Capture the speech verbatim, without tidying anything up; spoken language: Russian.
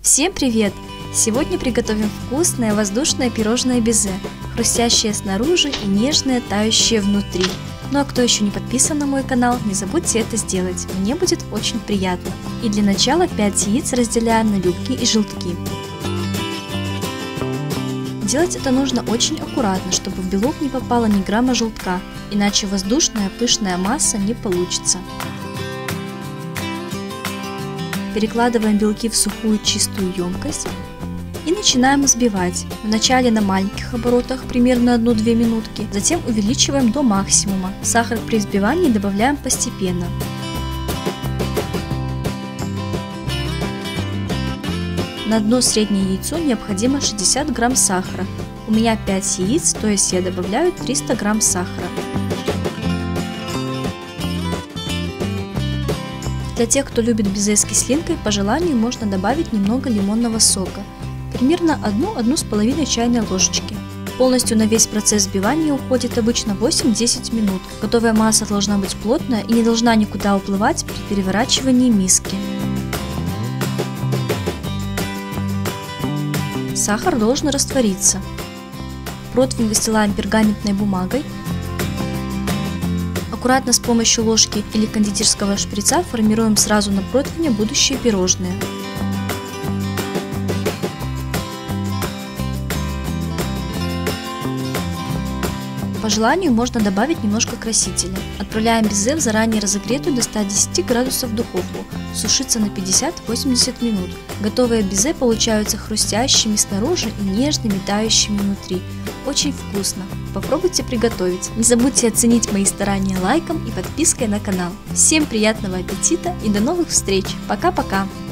Всем привет! Сегодня приготовим вкусное воздушное пирожное безе, хрустящее снаружи и нежное, тающее внутри. Ну а кто еще не подписан на мой канал, не забудьте это сделать, мне будет очень приятно. И для начала пять яиц разделяем на белки и желтки. Делать это нужно очень аккуратно, чтобы в белок не попало ни грамма желтка, иначе воздушная пышная масса не получится. Перекладываем белки в сухую чистую емкость и начинаем взбивать. Вначале на маленьких оборотах, примерно одну-две минутки, затем увеличиваем до максимума. Сахар при взбивании добавляем постепенно. На одно среднее яйцо необходимо шестьдесят грамм сахара. У меня пять яиц, то есть я добавляю триста грамм сахара. Для тех, кто любит безе с кислинкой, по желанию можно добавить немного лимонного сока, примерно одну-одну с половиной чайной ложечки. Полностью на весь процесс взбивания уходит обычно восемь-десять минут. Готовая масса должна быть плотная и не должна никуда уплывать при переворачивании миски. Сахар должен раствориться. Противень выстилаем пергаментной бумагой. Аккуратно с помощью ложки или кондитерского шприца формируем сразу на противне будущее пирожное. По желанию можно добавить немножко красителя. Отправляем безе в заранее разогретую до ста десяти градусов духовку, сушиться на пятьдесят-восемьдесят минут. Готовые безе получаются хрустящими снаружи и нежными, тающими внутри. Очень вкусно. Попробуйте приготовить. Не забудьте оценить мои старания лайком и подпиской на канал. Всем приятного аппетита и до новых встреч. Пока-пока.